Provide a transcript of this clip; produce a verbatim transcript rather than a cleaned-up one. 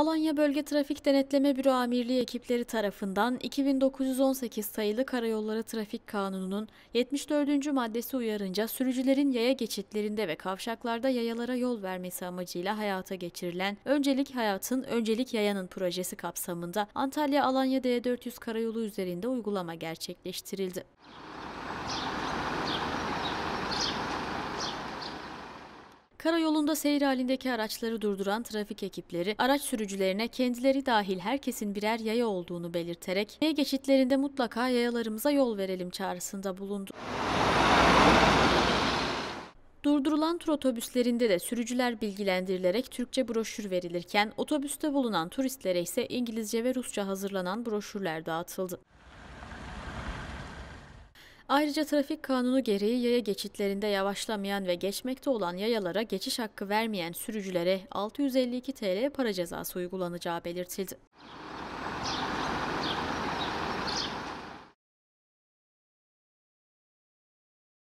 Alanya Bölge Trafik Denetleme Büro Amirliği ekipleri tarafından iki bin dokuz yüz on sekiz sayılı Karayolları Trafik Kanunu'nun yetmiş dördüncü maddesi uyarınca sürücülerin yaya geçitlerinde ve kavşaklarda yayalara yol vermesi amacıyla hayata geçirilen Öncelik Hayatın, Öncelik Yayanın projesi kapsamında Antalya-Alanya D dört yüz karayolu üzerinde uygulama gerçekleştirildi. Karayolunda seyir halindeki araçları durduran trafik ekipleri, araç sürücülerine kendileri dahil herkesin birer yaya olduğunu belirterek, yaya geçitlerinde mutlaka yayalarımıza yol verelim çağrısında bulundu. Durdurulan tur otobüslerinde de sürücüler bilgilendirilerek Türkçe broşür verilirken, otobüste bulunan turistlere ise İngilizce ve Rusça hazırlanan broşürler dağıtıldı. Ayrıca trafik kanunu gereği yaya geçitlerinde yavaşlamayan ve geçmekte olan yayalara geçiş hakkı vermeyen sürücülere altı yüz elli iki TL para cezası uygulanacağı belirtildi.